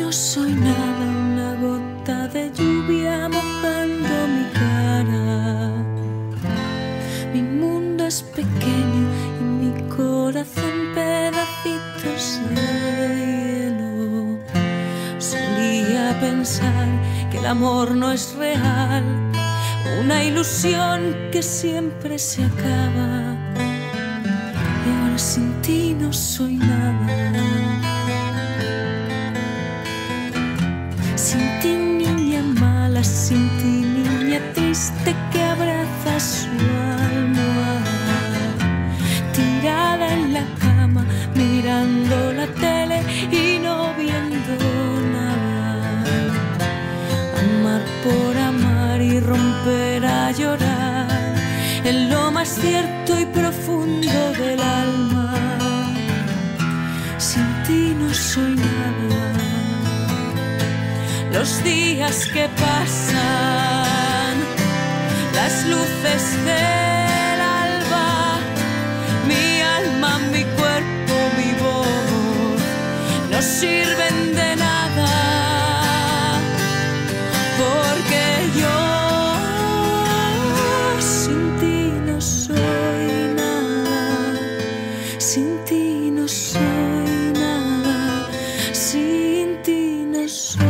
no soy nada, una gota de lluvia mojando mi cara. Mi mundo es pequeño y mi corazón pedacitos de hielo. Solía pensar que el amor no es real, una ilusión que siempre se acaba. Y ahora sin ti no soy nada. Sin ti, niña mala, sin ti, niña triste que abraza su almohada. Tirada en la cama, mirando la tele y no viendo nada. Amar por amar y romper a llorar en lo más cierto y profundo del alma. Sin ti no soy nada. Los días que pasan, las luces del alba, mi alma, mi cuerpo, mi voz, no sirven de nada, porque yo sin ti no soy nada, sin ti no soy nada, sin ti no soy.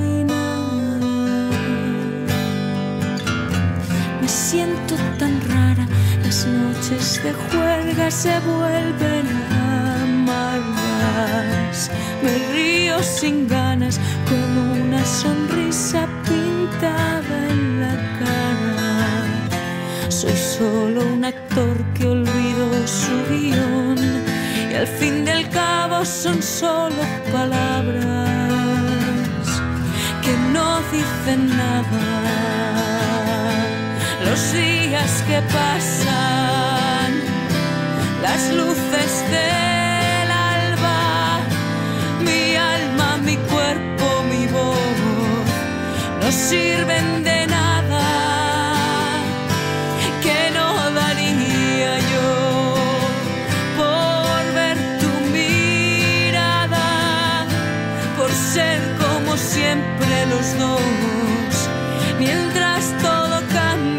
Siento tan rara, las noches de juerga se vuelven amargas. Me río sin ganas con una sonrisa pintada en la cara. Soy solo un actor que olvidó su guión y al fin del cabo son solo palabras que no dicen nada. Los días que pasan, las luces del alba, mi alma, mi cuerpo, mi voz, no sirven de nada, que no daría yo por ver tu mirada, por ser como siempre los dos, mientras todo cambia.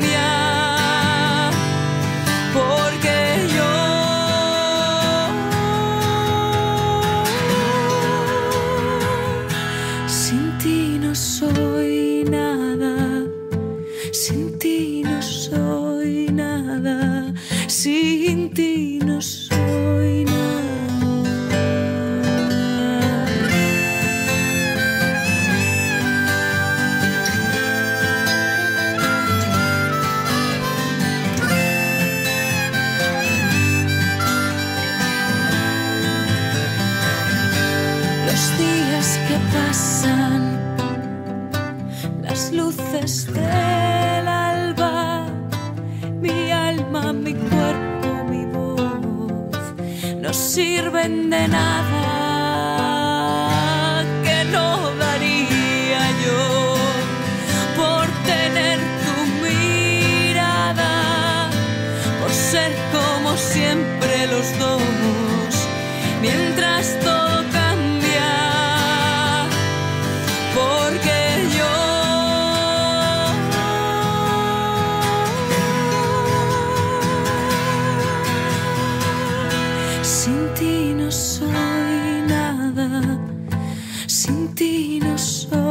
Sin ti no soy nada, sin ti no soy nada, sin ti no soy nada. Los días que pasan, las luces del alba, mi alma, mi cuerpo, mi voz, no sirven de nada, que no daría yo por tener tu mirada, por ser como siempre los dos, mientras todo cambia, porque yo sin ti no soy nada, sin ti no soy